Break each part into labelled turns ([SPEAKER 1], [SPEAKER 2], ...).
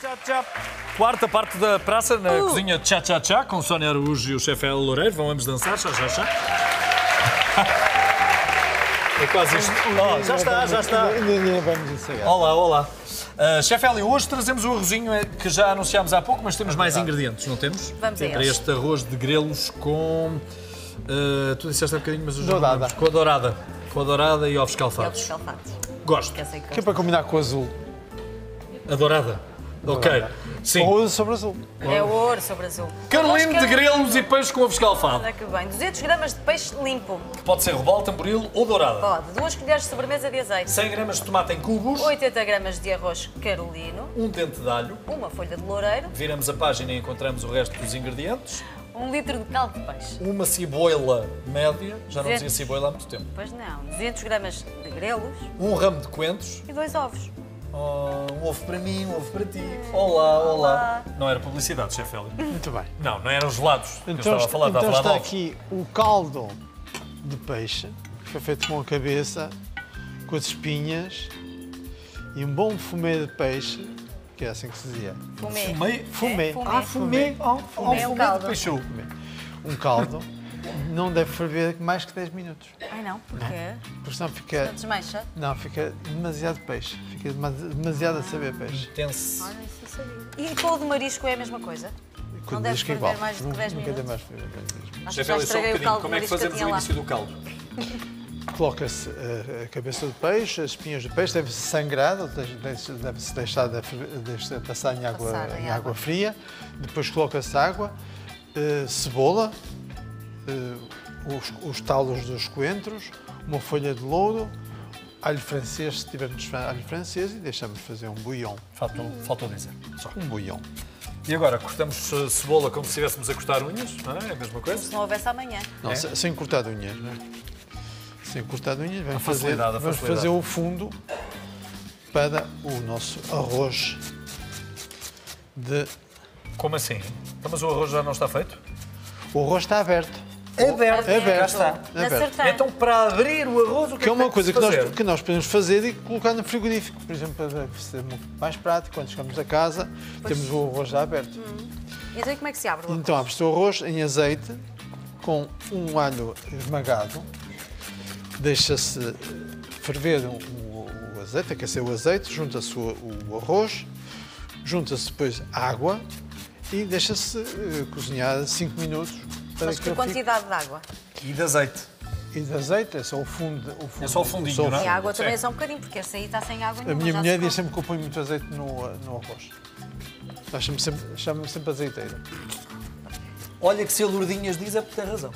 [SPEAKER 1] Tchá. Quarta parte da praça, na cozinha Tchá, com Sónia Araújo e o chefe Hélio Loureiro. Vão ambos dançar, chá. É quase isto. Oh, já está.
[SPEAKER 2] Ainda vamos ensaiar.
[SPEAKER 1] Olá. Chefe Hélio, hoje trazemos o arrozinho que já anunciámos há pouco, mas temos mais ingredientes, não temos?
[SPEAKER 3] Vamos a eles.
[SPEAKER 1] Para este arroz de grelos com... tu disseste há bocadinho, mas eu já não
[SPEAKER 2] Dourada.
[SPEAKER 1] lembro. Com a dourada e ovos escalfados. Gosto.
[SPEAKER 2] Que é para combinar com o azul.
[SPEAKER 1] A dourada. Ok. Sim.
[SPEAKER 2] Ouro sobre azul.
[SPEAKER 3] É ouro sobre azul.
[SPEAKER 1] Carolino de grelos e peixe com ovo escalfado.
[SPEAKER 3] Olha que bem. 200 gramas de peixe limpo.
[SPEAKER 1] Pode ser robalo, tamboril ou dourada.
[SPEAKER 3] Pode. 2 colheres de sobremesa de azeite.
[SPEAKER 1] 100 gramas de tomate em cubos.
[SPEAKER 3] 80 gramas de arroz carolino.
[SPEAKER 1] Um dente de alho.
[SPEAKER 3] Uma folha de loureiro.
[SPEAKER 1] Viramos a página e encontramos o resto dos ingredientes.
[SPEAKER 3] 1 litro de caldo de peixe.
[SPEAKER 1] Uma ciboila média. Já não
[SPEAKER 3] 200.
[SPEAKER 1] dizia ciboila há muito tempo.
[SPEAKER 3] Pois não. 200 gramas de grelos.
[SPEAKER 1] Um ramo de coentros.
[SPEAKER 3] E 2 ovos.
[SPEAKER 1] Um ovo para mim, um ovo para ti. Olá. Não era publicidade, chefe Hélio.
[SPEAKER 2] Muito bem.
[SPEAKER 1] Não eram gelados. Que eu
[SPEAKER 2] Então,
[SPEAKER 1] estava a falar de
[SPEAKER 2] está
[SPEAKER 1] ovos.
[SPEAKER 2] aqui o caldo de peixe, que foi feito com a cabeça, com as espinhas, e um bom fumê de peixe, que é assim que se dizia.
[SPEAKER 3] Fumê.
[SPEAKER 2] Fumê.
[SPEAKER 1] Fumê.
[SPEAKER 3] Fumê é o caldo.
[SPEAKER 1] Peixe.
[SPEAKER 2] Um caldo não deve ferver mais que 10 minutos.
[SPEAKER 3] Ai não, porquê?
[SPEAKER 2] Porque senão fica...
[SPEAKER 3] Não desmancha?
[SPEAKER 2] Não, fica demasiado peixe. Fica demasiado a saber peixe.
[SPEAKER 1] Tenso.
[SPEAKER 3] Olha, isso eu sabia. E com o de marisco é a mesma coisa?
[SPEAKER 2] Com
[SPEAKER 3] Não deve
[SPEAKER 2] disco
[SPEAKER 3] ferver mais de 10
[SPEAKER 2] Nunca tem
[SPEAKER 3] minutos?
[SPEAKER 2] mais ferver mais de 10 minutos.
[SPEAKER 3] Acho que
[SPEAKER 1] Chefe
[SPEAKER 3] já
[SPEAKER 1] Hélio, só um
[SPEAKER 3] estraguei o
[SPEAKER 1] bocadinho.
[SPEAKER 3] caldo
[SPEAKER 1] Como é que
[SPEAKER 3] de marisco que eu
[SPEAKER 1] fazemos
[SPEAKER 3] tinha
[SPEAKER 1] o
[SPEAKER 3] lá.
[SPEAKER 1] início do caldo?
[SPEAKER 2] Coloca-se a cabeça do peixe, as espinhas do peixe, deve-se sangrar, deve-se deixar de passar em água fria. Depois coloca-se água, cebola, os talos dos coentros, uma folha de louro, alho francês, se tivermos alho francês, e deixamos fazer um bouillon.
[SPEAKER 1] Faltou dizer. Só.
[SPEAKER 2] Um bouillon.
[SPEAKER 1] E agora, cortamos cebola como se estivéssemos a cortar unhas, não é? É a mesma coisa?
[SPEAKER 3] Se não houvesse amanhã.
[SPEAKER 2] Não, sem cortar de unhas, não é? Sem cortar de unhas, vamos
[SPEAKER 1] facilidade.
[SPEAKER 2] fazer o fundo para o nosso arroz de...
[SPEAKER 1] Como assim? Então, mas o arroz já não está feito?
[SPEAKER 2] O arroz está aberto.
[SPEAKER 1] Aberto.
[SPEAKER 2] Cá
[SPEAKER 1] está.
[SPEAKER 3] Na sertã.
[SPEAKER 1] Então, para abrir o arroz, o
[SPEAKER 2] Que é uma coisa
[SPEAKER 1] fazer?
[SPEAKER 2] que nós podemos fazer e colocar no frigorífico, por exemplo, para ser muito mais prático. Quando chegamos a casa, temos o arroz já aberto.
[SPEAKER 3] Então, e como é que se abre o arroz?
[SPEAKER 2] Então, abre-se o arroz em azeite, com um alho esmagado, deixa-se ferver o azeite, aquecer o azeite, junta-se o arroz, junta-se depois água e deixa-se cozinhar 5 minutos.
[SPEAKER 3] Mas que quantidade de água?
[SPEAKER 1] E de azeite.
[SPEAKER 2] E de azeite é só o fundo.
[SPEAKER 1] É só o fundinho, não é?
[SPEAKER 3] E a água também é
[SPEAKER 1] Sim.
[SPEAKER 3] só um bocadinho, porque esse aí está sem água
[SPEAKER 2] A
[SPEAKER 3] nenhuma.
[SPEAKER 2] minha
[SPEAKER 3] já
[SPEAKER 2] mulher
[SPEAKER 3] se
[SPEAKER 2] diz
[SPEAKER 3] come.
[SPEAKER 2] sempre que eu ponho muito azeite no arroz. Nós chamamos sempre azeiteira.
[SPEAKER 1] Olha que se a Lourdinhas diz é porque tem razão.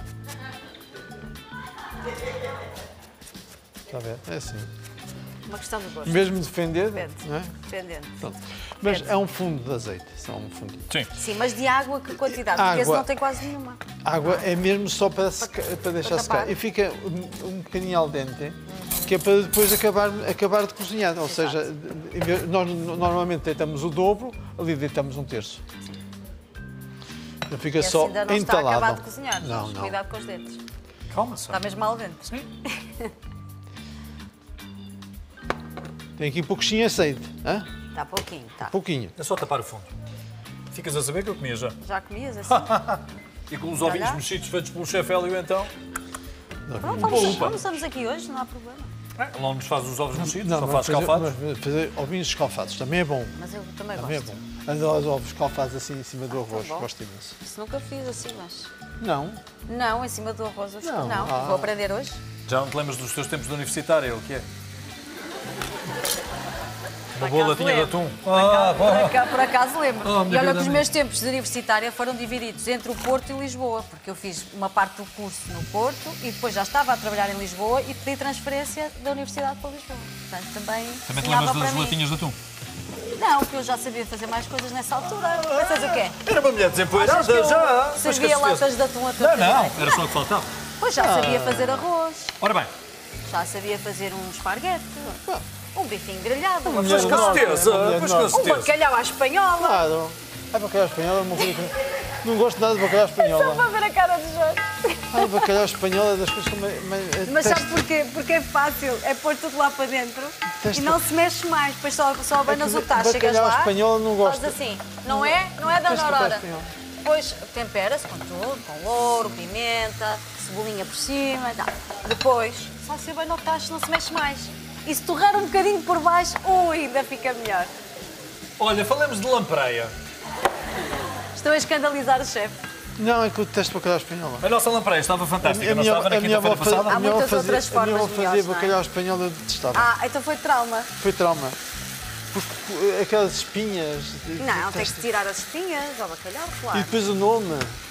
[SPEAKER 2] Está a ver? É assim.
[SPEAKER 3] Uma questão de gosto.
[SPEAKER 2] Mesmo defender,
[SPEAKER 3] Depende.
[SPEAKER 2] não é?
[SPEAKER 3] Dependente.
[SPEAKER 2] Pronto. Mas é um fundo de azeite. Só um fundo.
[SPEAKER 1] Sim.
[SPEAKER 3] Sim, mas de água que quantidade? Porque esse
[SPEAKER 2] Água.
[SPEAKER 3] não tem quase nenhuma.
[SPEAKER 2] Água é mesmo só para deixar secar.
[SPEAKER 3] tapar.
[SPEAKER 2] E fica um bocadinho al dente, que é para depois acabar de cozinhar. Ou seja, nós normalmente deitamos o dobro, ali deitamos um terço. Então fica
[SPEAKER 3] Esse
[SPEAKER 2] só
[SPEAKER 3] ainda não está
[SPEAKER 2] entalado.
[SPEAKER 3] acabado de cozinhar.
[SPEAKER 2] Não,
[SPEAKER 3] mas
[SPEAKER 2] não.
[SPEAKER 3] Cuidado com os dentes.
[SPEAKER 1] Calma só.
[SPEAKER 3] Está mesmo al dente.
[SPEAKER 1] Sim.
[SPEAKER 2] Tem aqui pouquinho azeite. Hã?
[SPEAKER 3] Está pouquinho, está.
[SPEAKER 2] Pouquinho.
[SPEAKER 1] É só tapar o fundo. Ficas a saber que eu comia já.
[SPEAKER 3] Já comias assim?
[SPEAKER 1] E com os ovinhos
[SPEAKER 3] Olha.
[SPEAKER 1] mexidos feitos pelo chefe Hélio, então...
[SPEAKER 3] Pronto, almoçamos aqui hoje, não há problema.
[SPEAKER 1] Não nos faz os ovos mexidos,
[SPEAKER 2] Não,
[SPEAKER 1] só
[SPEAKER 2] vamos
[SPEAKER 1] faz escalfados.
[SPEAKER 2] fazer ovinhos escalfados. Também é bom.
[SPEAKER 3] Mas eu também
[SPEAKER 2] Também é
[SPEAKER 3] gosto.
[SPEAKER 2] bom. Adoro os ovos escalfados assim em cima do arroz.
[SPEAKER 3] bom.
[SPEAKER 2] Gosto imenso.
[SPEAKER 3] Isso nunca fiz assim, mas...
[SPEAKER 2] Não.
[SPEAKER 3] Não, em cima do arroz.
[SPEAKER 2] Não.
[SPEAKER 3] Não,
[SPEAKER 2] Ah.
[SPEAKER 3] vou aprender hoje.
[SPEAKER 1] Já não te lembras dos teus tempos de universitário, é o que é? Uma
[SPEAKER 3] Por
[SPEAKER 1] boa
[SPEAKER 3] acaso
[SPEAKER 1] latinha de
[SPEAKER 3] lembro.
[SPEAKER 1] atum.
[SPEAKER 3] Por acaso lembro.
[SPEAKER 1] Oh, minha
[SPEAKER 3] E olha
[SPEAKER 1] vida
[SPEAKER 3] que os
[SPEAKER 1] minha.
[SPEAKER 3] meus tempos de universitária foram divididos entre o Porto e Lisboa, porque eu fiz uma parte do curso no Porto e depois já estava a trabalhar em Lisboa e pedi transferência da Universidade para Lisboa. Portanto, também
[SPEAKER 1] Também te
[SPEAKER 3] sonhava
[SPEAKER 1] lembras
[SPEAKER 3] para
[SPEAKER 1] das
[SPEAKER 3] mim.
[SPEAKER 1] latinhas de atum?
[SPEAKER 3] Não, porque eu já sabia fazer mais coisas nessa altura. Pensas o quê?
[SPEAKER 1] Era uma mulher desempoeirada
[SPEAKER 3] Achas que eu
[SPEAKER 1] já. Mas
[SPEAKER 3] servia
[SPEAKER 1] que certeza.
[SPEAKER 3] latas de atum a
[SPEAKER 1] Não,
[SPEAKER 3] toda
[SPEAKER 1] não,
[SPEAKER 3] a
[SPEAKER 1] era só o que faltava.
[SPEAKER 3] Pois já sabia fazer arroz,
[SPEAKER 1] Ora bem,
[SPEAKER 3] já sabia fazer um esparguete, um bifinho grelhado, uma
[SPEAKER 1] mas com
[SPEAKER 3] feijoada,
[SPEAKER 1] certeza, mas com
[SPEAKER 3] um
[SPEAKER 1] certeza.
[SPEAKER 3] bacalhau à espanhola.
[SPEAKER 2] Claro. É bacalhau espanhol, é uma coisa que... Não gosto nada de bacalhau espanhol.
[SPEAKER 3] Só para ver a cara do Jorge.
[SPEAKER 2] Ai, bacalhau espanhol é das coisas que
[SPEAKER 3] Mas sabes porquê? Porque é fácil, é pôr tudo lá para dentro e não se mexe mais, depois só abanas o tacho, chegas lá,
[SPEAKER 2] bacalhau espanhol eu não gosto.
[SPEAKER 3] fazes assim, não é? Não é da
[SPEAKER 2] Teste
[SPEAKER 3] Aurora.
[SPEAKER 2] bacalhau espanhol.
[SPEAKER 3] Depois tempera-se com tudo, com louro, pimenta, cebolinha por cima e tal. Depois, só se bem no tacho, não se mexe mais. E se torrar um bocadinho por baixo, ui, ainda fica melhor.
[SPEAKER 1] Olha, falamos de lampreia.
[SPEAKER 3] Estou a escandalizar o chefe.
[SPEAKER 2] Não, é que eu detesto bacalhau espanhol.
[SPEAKER 1] A nossa lampreia estava fantástica, não estava na quinta-feira passada?
[SPEAKER 3] Há muitas outras formas
[SPEAKER 2] A minha avó fazia
[SPEAKER 3] melhores, não é?
[SPEAKER 2] bacalhau espanhol, eu detestava.
[SPEAKER 3] Ah, então foi trauma.
[SPEAKER 2] Foi trauma. Porque aquelas espinhas...
[SPEAKER 3] Não, tens de tirar as espinhas ao bacalhau,
[SPEAKER 2] E
[SPEAKER 3] claro.
[SPEAKER 2] depois o nome.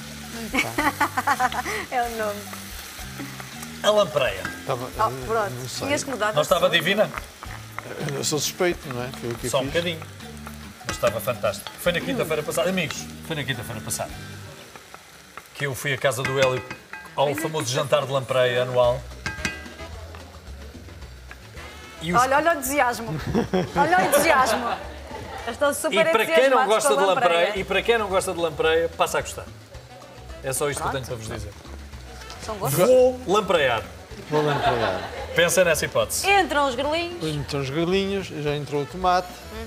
[SPEAKER 3] É o nome.
[SPEAKER 1] A lampreia.
[SPEAKER 2] Estava,
[SPEAKER 3] Oh, pronto,
[SPEAKER 2] não sei.
[SPEAKER 3] tinhas que mudar de
[SPEAKER 1] Não estava
[SPEAKER 3] assunto.
[SPEAKER 1] divina?
[SPEAKER 2] Eu sou suspeito, não é? Foi o que eu
[SPEAKER 1] Só um
[SPEAKER 2] fiz.
[SPEAKER 1] bocadinho. Mas estava fantástico. Foi na quinta-feira passada. Amigos, foi na quinta-feira passada que eu fui à casa do Hélio ao famoso jantar de lampreia anual. E os
[SPEAKER 3] Olha o entusiasmo. Olha o entusiasmo. Eu estou super
[SPEAKER 1] E para quem não
[SPEAKER 3] entusiasmados
[SPEAKER 1] gosta
[SPEAKER 3] com
[SPEAKER 1] de
[SPEAKER 3] a
[SPEAKER 1] lampreia, e para quem não gosta de lampreia, passa a gostar. É só isto que eu tenho para vos dizer.
[SPEAKER 3] São gostos.
[SPEAKER 1] Vou lamprear.
[SPEAKER 2] Vou lá empregar.
[SPEAKER 1] Pensa nessa hipótese.
[SPEAKER 3] Entram os grelinhos.
[SPEAKER 2] Entram os grelinhos, já entrou o tomate.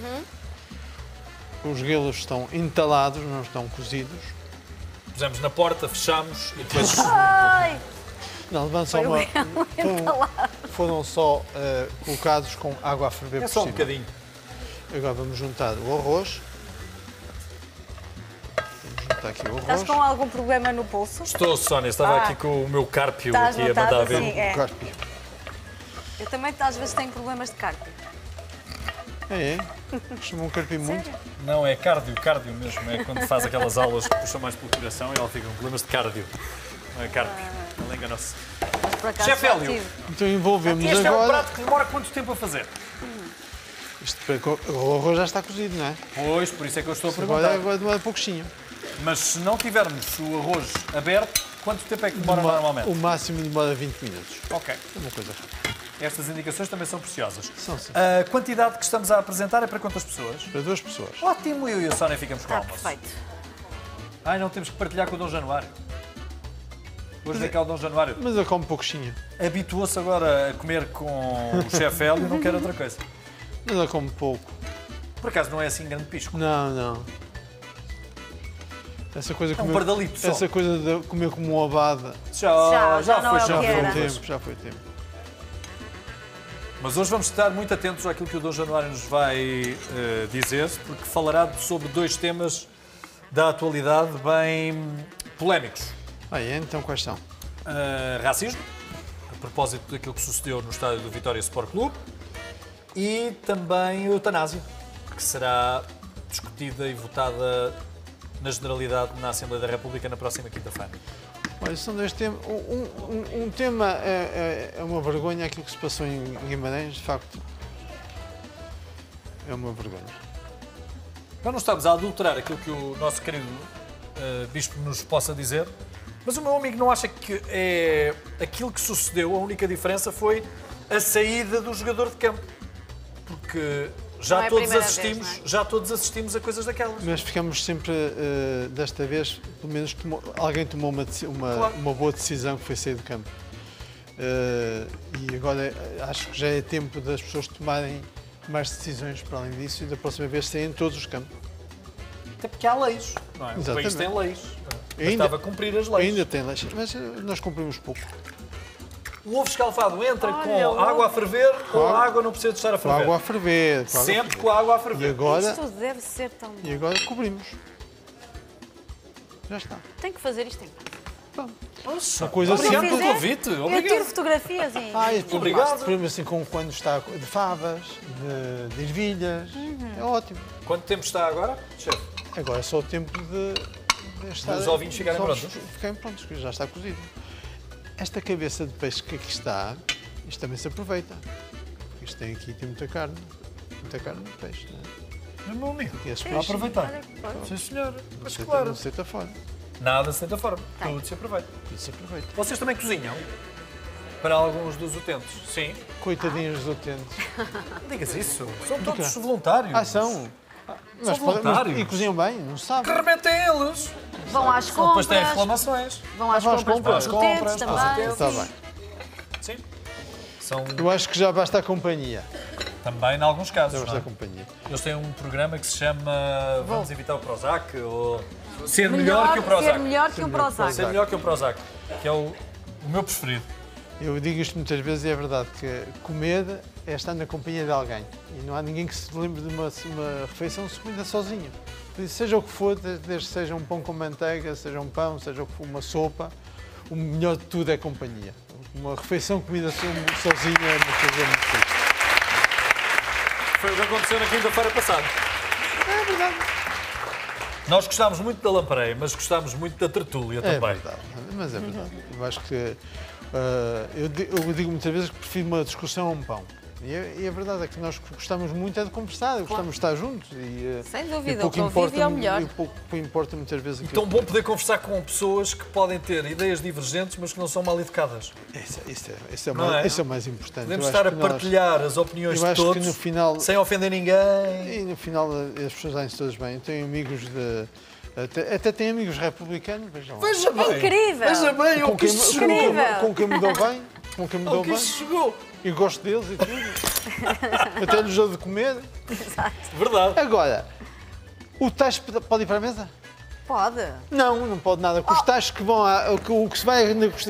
[SPEAKER 2] Os grelos estão entalados, não estão cozidos.
[SPEAKER 1] Pusemos na porta, fechamos e depois...
[SPEAKER 3] Ai,
[SPEAKER 2] Não, levam só
[SPEAKER 3] Foi o
[SPEAKER 2] uma.
[SPEAKER 3] grelo
[SPEAKER 2] Foram só colocados com água a ferver
[SPEAKER 1] É
[SPEAKER 2] por
[SPEAKER 1] só um
[SPEAKER 2] cima.
[SPEAKER 1] bocadinho.
[SPEAKER 2] Agora vamos juntar o arroz. Vamos juntar aqui o
[SPEAKER 3] estás
[SPEAKER 2] arroz.
[SPEAKER 3] com algum problema no pulso?
[SPEAKER 1] Estou, Sónia, estava aqui com o meu cárpio
[SPEAKER 3] Estás
[SPEAKER 1] aqui a
[SPEAKER 3] notado
[SPEAKER 1] mandar
[SPEAKER 3] assim,
[SPEAKER 1] ver.
[SPEAKER 3] é.
[SPEAKER 2] O carpio.
[SPEAKER 3] Eu também às vezes tenho problemas de carpio.
[SPEAKER 2] É? Chamam carpio muito?
[SPEAKER 3] Sério?
[SPEAKER 1] Não, é cardio mesmo. É quando faz aquelas aulas que puxam mais pelo coração e ela fica com problemas de cardio. Não é carpio. Ela enganou-se.
[SPEAKER 3] Mas por acaso
[SPEAKER 1] Chefe
[SPEAKER 3] já
[SPEAKER 1] Hélio.
[SPEAKER 3] tive.
[SPEAKER 2] Então envolvemos
[SPEAKER 1] Este é um
[SPEAKER 2] agora.
[SPEAKER 1] prato que demora quanto tempo a fazer?
[SPEAKER 2] O arroz já está cozido, não é?
[SPEAKER 1] Pois, por isso é que eu estou a
[SPEAKER 2] Agora,
[SPEAKER 1] perguntar.
[SPEAKER 2] agora demora pouquinho.
[SPEAKER 1] Mas se não tivermos o arroz aberto, quanto tempo é que demora normalmente?
[SPEAKER 2] O máximo demora 20 minutos.
[SPEAKER 1] Ok.
[SPEAKER 2] É uma coisa rápida.
[SPEAKER 1] Estas indicações também são preciosas.
[SPEAKER 2] São, sim.
[SPEAKER 1] A quantidade que estamos a apresentar é para quantas pessoas?
[SPEAKER 2] Para 2 pessoas.
[SPEAKER 1] Ótimo, eu e a Sónia ficamos com o
[SPEAKER 3] Está
[SPEAKER 1] almoço.
[SPEAKER 3] perfeito.
[SPEAKER 1] Ai, não temos que partilhar com o Dom Januário. Hoje vem cá o Dom Januário.
[SPEAKER 2] Mas eu como pouquinho.
[SPEAKER 1] Habituou-se agora a comer com o chefe Hélio e não quer outra coisa.
[SPEAKER 2] Mas eu como pouco.
[SPEAKER 1] Por acaso não é assim grande pisco.
[SPEAKER 2] Não, não. Essa coisa de
[SPEAKER 1] É um
[SPEAKER 2] comer,
[SPEAKER 1] pardalito só.
[SPEAKER 2] essa coisa de comer como um obada
[SPEAKER 3] Já não
[SPEAKER 1] foi,
[SPEAKER 3] é o
[SPEAKER 1] já
[SPEAKER 3] que
[SPEAKER 1] foi.
[SPEAKER 3] era.
[SPEAKER 2] já foi tempo.
[SPEAKER 1] Mas hoje vamos estar muito atentos àquilo que o Dom Januário nos vai dizer, porque falará sobre 2 temas da atualidade bem polémicos.
[SPEAKER 2] Então quais são?
[SPEAKER 1] Racismo, a propósito daquilo que sucedeu no estádio do Vitória Sport Clube, e também eutanásia, que será discutida e votada na generalidade na Assembleia da República na próxima quinta-feira.
[SPEAKER 2] Olha, são 2 temas. Um tema é uma vergonha, aquilo que se passou em Guimarães, de facto. É uma vergonha.
[SPEAKER 1] Nós não estamos a adulterar aquilo que o nosso querido Bispo nos possa dizer, mas o meu amigo não acha que é aquilo que sucedeu, a única diferença foi a saída do jogador de campo. Porque
[SPEAKER 3] Não
[SPEAKER 1] já
[SPEAKER 3] é a
[SPEAKER 1] todos
[SPEAKER 3] primeira
[SPEAKER 1] assistimos,
[SPEAKER 3] vez, não é?
[SPEAKER 1] já todos assistimos a coisas daquelas.
[SPEAKER 2] Mas ficamos sempre, desta vez, pelo menos alguém tomou
[SPEAKER 1] Claro.
[SPEAKER 2] uma boa decisão, que foi sair do campo. E agora acho que já é tempo das pessoas tomarem mais decisões para além disso e da próxima vez saírem todos os campos.
[SPEAKER 1] Até porque há leis, não é? O país
[SPEAKER 2] Exatamente.
[SPEAKER 1] tem leis.
[SPEAKER 2] Ainda-
[SPEAKER 1] Bastava cumprir as leis.
[SPEAKER 2] Ainda tem leis, mas nós cumprimos pouco.
[SPEAKER 1] O ovo escalfado entra
[SPEAKER 3] Olha,
[SPEAKER 1] com
[SPEAKER 3] o
[SPEAKER 1] água a ferver ou
[SPEAKER 2] Claro.
[SPEAKER 1] a água não precisa de estar a
[SPEAKER 2] Com a
[SPEAKER 1] ferver?
[SPEAKER 2] água a ferver. com a água a
[SPEAKER 1] Sempre
[SPEAKER 2] ferver.
[SPEAKER 1] com a água a
[SPEAKER 2] E
[SPEAKER 1] ferver.
[SPEAKER 2] agora,
[SPEAKER 3] Isto deve ser tão bom.
[SPEAKER 2] e agora cobrimos. Já está.
[SPEAKER 3] Tenho que fazer isto em casa.
[SPEAKER 2] Pronto.
[SPEAKER 1] Nossa,
[SPEAKER 2] Uma coisa
[SPEAKER 1] obrigado
[SPEAKER 2] simples.
[SPEAKER 1] pelo convite.
[SPEAKER 3] Eu tiro
[SPEAKER 1] Obrigado.
[SPEAKER 3] fotografias e...
[SPEAKER 1] Obrigado.
[SPEAKER 2] Cobrimos assim com quando está de favas, de ervilhas. É ótimo.
[SPEAKER 1] Quanto tempo está agora, chefe?
[SPEAKER 2] Agora é só o tempo de estar...
[SPEAKER 1] Dos ovinhos ficarem
[SPEAKER 2] os ovos
[SPEAKER 1] prontos?
[SPEAKER 2] Ficarem prontos, que já está cozido. Esta cabeça de peixe que aqui está, isto também se aproveita. Porque isto tem muita carne. Muita carne de peixe, não é?
[SPEAKER 1] Meu amigo,
[SPEAKER 2] E esses
[SPEAKER 1] para
[SPEAKER 2] peixes
[SPEAKER 1] aproveitar.
[SPEAKER 3] Olha que coisa.
[SPEAKER 1] Sim, senhora. Mas
[SPEAKER 2] Não
[SPEAKER 1] claro,
[SPEAKER 2] se deita fora.
[SPEAKER 1] nada se deita fora.
[SPEAKER 3] Tem.
[SPEAKER 1] Tudo se aproveita.
[SPEAKER 2] Tudo se aproveita.
[SPEAKER 1] Vocês também cozinham? Para alguns dos utentes? Sim.
[SPEAKER 2] Coitadinhos dos utentes.
[SPEAKER 1] Não digas isso. São todos voluntários.
[SPEAKER 2] São. Mas
[SPEAKER 1] voluntários.
[SPEAKER 2] e cozinham bem, não se sabe.
[SPEAKER 1] Que remetem a eles.
[SPEAKER 3] Vão às
[SPEAKER 1] Depois têm
[SPEAKER 3] compras.
[SPEAKER 1] reclamações.
[SPEAKER 3] Vão às
[SPEAKER 2] Vão às
[SPEAKER 3] compras para
[SPEAKER 2] compras.
[SPEAKER 3] os utentes
[SPEAKER 2] Está
[SPEAKER 3] também.
[SPEAKER 2] bem.
[SPEAKER 1] Sim. São
[SPEAKER 2] Eu acho que já basta a companhia.
[SPEAKER 1] também, em alguns casos.
[SPEAKER 2] Já
[SPEAKER 1] não
[SPEAKER 2] basta
[SPEAKER 1] é?
[SPEAKER 2] a companhia.
[SPEAKER 1] Eles têm um programa que se chama Vamos Evitar o Prozac ou Ser Melhor que o Prozac.
[SPEAKER 3] Ser melhor que o Prozac.
[SPEAKER 1] Ser melhor que o Prozac, que é o meu preferido.
[SPEAKER 2] Eu digo isto muitas vezes e é verdade que comer é estar na companhia de alguém. E não há ninguém que se lembre de uma refeição se comida sozinho. Por isso, seja o que for, desde que seja um pão com manteiga, seja um pão, seja o que for, uma sopa, o melhor de tudo é companhia. Uma refeição comida sozinha é uma coisa muito triste.
[SPEAKER 1] Foi o que aconteceu na quinta-feira passada.
[SPEAKER 2] É verdade.
[SPEAKER 1] Nós gostámos muito da lamparei, mas gostámos muito da tertúlia
[SPEAKER 2] É
[SPEAKER 1] também.
[SPEAKER 2] verdade, mas é verdade. Eu acho que eu digo muitas vezes que prefiro uma discussão a um pão. E a verdade é que nós gostamos muito de conversar, gostamos de estar juntos.
[SPEAKER 3] Sem dúvida,
[SPEAKER 2] pouco
[SPEAKER 3] o convívio é o melhor.
[SPEAKER 2] E pouco importa muitas vezes aquilo.
[SPEAKER 1] Tão bom poder conversar com pessoas que podem ter ideias divergentes, mas que não são mal educadas.
[SPEAKER 2] Isso é
[SPEAKER 1] Não é?
[SPEAKER 2] o mais importante.
[SPEAKER 1] Podemos
[SPEAKER 2] Eu acho
[SPEAKER 1] estar a
[SPEAKER 2] que nós-
[SPEAKER 1] partilhar as opiniões
[SPEAKER 2] eu
[SPEAKER 1] de
[SPEAKER 2] acho que
[SPEAKER 1] todos,
[SPEAKER 2] no final-
[SPEAKER 1] sem ofender ninguém.
[SPEAKER 2] E no final as pessoas dão-se todas bem. Eu tenho amigos de. Até tenho amigos republicanos, vejam lá.
[SPEAKER 1] Veja bem,
[SPEAKER 3] incrível.
[SPEAKER 1] Veja bem, ao que isto chegou.
[SPEAKER 3] Incrível.
[SPEAKER 2] Com quem me dou bem. Com quem me
[SPEAKER 1] Ao
[SPEAKER 2] dou
[SPEAKER 1] que
[SPEAKER 2] bem.
[SPEAKER 1] isto chegou.
[SPEAKER 2] E gosto deles e tudo. Até lhes dou de comer.
[SPEAKER 1] Verdade.
[SPEAKER 2] Agora, o tacho pode ir para a mesa?
[SPEAKER 3] Pode.
[SPEAKER 2] Não pode nada. Os tachos que vão o que se vai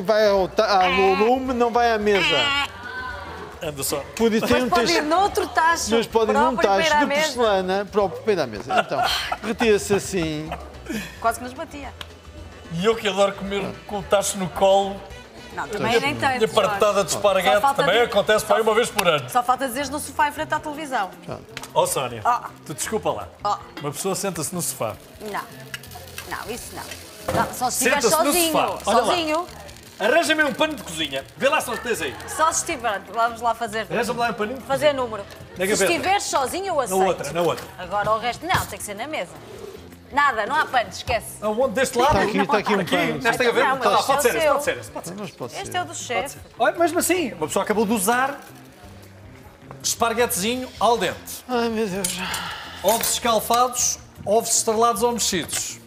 [SPEAKER 2] ao lume não vai à mesa.
[SPEAKER 1] Anda só.
[SPEAKER 2] Pode ter um
[SPEAKER 3] Pode ir
[SPEAKER 2] tacho,
[SPEAKER 3] noutro tacho.
[SPEAKER 2] mas pode ir num
[SPEAKER 3] próprio para ir
[SPEAKER 2] tacho
[SPEAKER 3] à
[SPEAKER 2] de
[SPEAKER 3] mesa.
[SPEAKER 2] porcelana próprio para ir à mesa. Então, retira-se assim.
[SPEAKER 3] Quase que nos batia.
[SPEAKER 1] E eu que adoro comer com o tacho no colo
[SPEAKER 3] Não, também nem tanto.
[SPEAKER 1] e a partada de
[SPEAKER 3] Só
[SPEAKER 1] esparguete
[SPEAKER 3] falta
[SPEAKER 1] também
[SPEAKER 3] dizer-
[SPEAKER 1] acontece para aí uma vez por ano.
[SPEAKER 3] Só falta dizeres no sofá em frente à televisão.
[SPEAKER 1] Ó Sónia,
[SPEAKER 3] Ah.
[SPEAKER 1] tu desculpa lá.
[SPEAKER 3] Ah.
[SPEAKER 1] Uma pessoa senta-se no sofá.
[SPEAKER 3] Não, isso não. Só se estiver
[SPEAKER 1] Senta-se no
[SPEAKER 3] sozinho.
[SPEAKER 1] sofá. Olha lá.
[SPEAKER 3] Sozinho.
[SPEAKER 1] Arranja-me um pano de cozinha. Vê lá se não tens aí.
[SPEAKER 3] Só se estiver. Vamos lá fazer.
[SPEAKER 1] Arranja-me lá um paninho de
[SPEAKER 3] Fazer número.
[SPEAKER 1] Na
[SPEAKER 3] Se
[SPEAKER 1] gaveta.
[SPEAKER 3] estiveres sozinho, eu aceito.
[SPEAKER 1] Na outra.
[SPEAKER 3] Agora o resto não, tem que ser na mesa. Nada, não há panos, esquece.
[SPEAKER 1] Aonde? Deste lado?
[SPEAKER 2] Está aqui um
[SPEAKER 1] Aqui,
[SPEAKER 2] pano.
[SPEAKER 1] nesta
[SPEAKER 3] Não,
[SPEAKER 1] gaveta?
[SPEAKER 3] mas
[SPEAKER 1] Tá lá,
[SPEAKER 3] este
[SPEAKER 1] pode
[SPEAKER 3] é
[SPEAKER 1] ser
[SPEAKER 3] o
[SPEAKER 1] esse,
[SPEAKER 3] seu.
[SPEAKER 1] pode ser esse, pode ser.
[SPEAKER 2] Mas pode
[SPEAKER 3] Este
[SPEAKER 2] ser.
[SPEAKER 3] é o do chefe.
[SPEAKER 1] Olha, mesmo assim, uma pessoa acabou de usar esparguetezinho al dente.
[SPEAKER 2] Ai, meu Deus.
[SPEAKER 1] Ovos escalfados, ovos estrelados ou mexidos.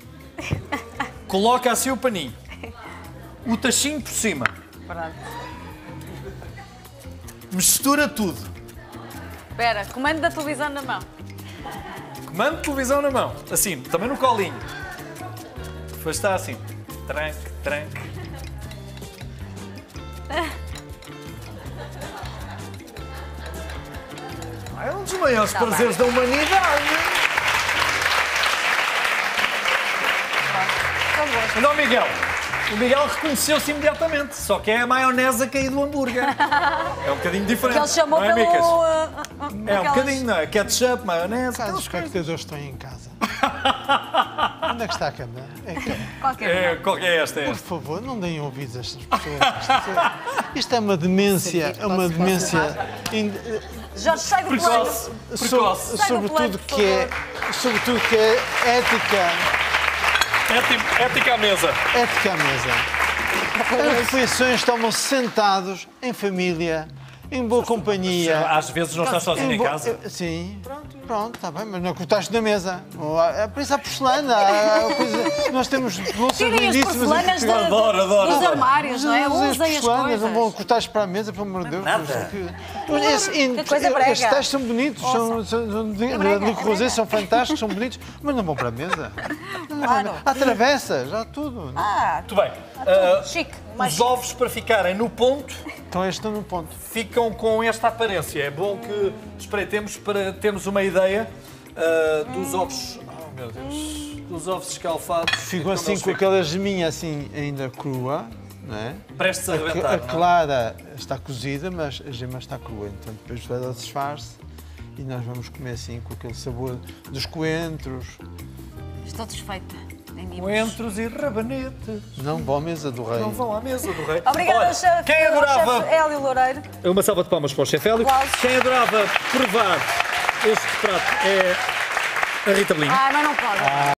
[SPEAKER 1] Coloca assim o paninho. O tachinho por cima.
[SPEAKER 3] Pronto.
[SPEAKER 1] Mistura tudo.
[SPEAKER 3] Espera, comando da televisão na mão.
[SPEAKER 1] Comando de televisão na mão. Assim, também no colinho. Depois está assim. Tranque, tranque. É um dos maiores
[SPEAKER 3] Tá
[SPEAKER 1] prazeres da humanidade.
[SPEAKER 3] Tão bom.
[SPEAKER 1] Então, Miguel. O Miguel reconheceu-se imediatamente, só que é a maionese a cair do hambúrguer. É um bocadinho diferente.
[SPEAKER 3] Que ele chamou
[SPEAKER 1] não é,
[SPEAKER 3] pelo.
[SPEAKER 1] Micas? É um
[SPEAKER 3] aquelas-
[SPEAKER 1] bocadinho, não é? Ketchup, maionese.
[SPEAKER 2] Caso
[SPEAKER 1] aquelas
[SPEAKER 2] os
[SPEAKER 1] coisas.
[SPEAKER 2] cactadores estão em casa. Onde é que está a câmara?
[SPEAKER 3] Qualquer
[SPEAKER 1] É, qual que é esta? É
[SPEAKER 2] Por
[SPEAKER 1] esta.
[SPEAKER 2] favor, não deem ouvidos a estas pessoas. Isto é uma demência,
[SPEAKER 3] Jorge, sai do plano.
[SPEAKER 1] Precoce. Precoce.
[SPEAKER 3] Sai do plano,
[SPEAKER 2] sobretudo
[SPEAKER 3] por
[SPEAKER 2] sobretudo que é ética
[SPEAKER 1] Ética à mesa.
[SPEAKER 2] à mesa. As refeições tomam sentados, em família, em boa companhia.
[SPEAKER 1] Às vezes não estás sozinho em
[SPEAKER 2] bo-
[SPEAKER 1] casa.
[SPEAKER 2] Sim. Pronto, está bem, mas não cortaste da mesa. Por isso há porcelana. Há coisa, nós temos louças
[SPEAKER 3] Tirem as
[SPEAKER 2] lindíssimas.
[SPEAKER 3] porcelanas
[SPEAKER 2] em Portugal.
[SPEAKER 3] dos armários, não é?
[SPEAKER 2] Usem as
[SPEAKER 3] Usem as
[SPEAKER 2] porcelanas, não vão
[SPEAKER 3] coisas.
[SPEAKER 2] cortar para a mesa, pelo amor de Deus.
[SPEAKER 1] Nada.
[SPEAKER 3] Que coisa brega.
[SPEAKER 2] Estes tachos são bonitos,
[SPEAKER 3] brega,
[SPEAKER 2] de
[SPEAKER 3] é
[SPEAKER 2] Rosé
[SPEAKER 3] brega.
[SPEAKER 2] são fantásticos, são bonitos, mas não vão para a mesa.
[SPEAKER 3] Claro.
[SPEAKER 2] Há travessas, há tudo.
[SPEAKER 1] Muito bem.
[SPEAKER 3] Chique. Mais
[SPEAKER 1] Os ovos, para ficarem no ponto,
[SPEAKER 2] Então este está no ponto.
[SPEAKER 1] ficam com esta aparência. É bom que espreitemos para termos uma ideia dos ovos. Oh, meu Deus. Dos ovos escalfados.
[SPEAKER 2] Ficam
[SPEAKER 1] Como
[SPEAKER 2] assim
[SPEAKER 1] eles
[SPEAKER 2] com aquela geminha assim ainda crua, não é?
[SPEAKER 1] Prestes a
[SPEAKER 2] A
[SPEAKER 1] arrebentar. não é?
[SPEAKER 2] clara está cozida, mas a gema está crua. Então depois ela desfaz-se e nós vamos comer assim com aquele sabor dos coentros.
[SPEAKER 3] Estou desfeita. Nem dimos.
[SPEAKER 1] Coentros e rabanetes.
[SPEAKER 2] Não vão à mesa do rei.
[SPEAKER 1] Não vão à mesa do rei.
[SPEAKER 3] Obrigada,
[SPEAKER 1] Olha,
[SPEAKER 3] chefe.
[SPEAKER 1] quem adorava...
[SPEAKER 3] Chefe Hélio Loureiro.
[SPEAKER 1] Uma salva de palmas para o chefe Hélio.
[SPEAKER 3] Aplausos.
[SPEAKER 1] Quem adorava provar este prato é a Rita Belinha.
[SPEAKER 3] Ai, mas não pode.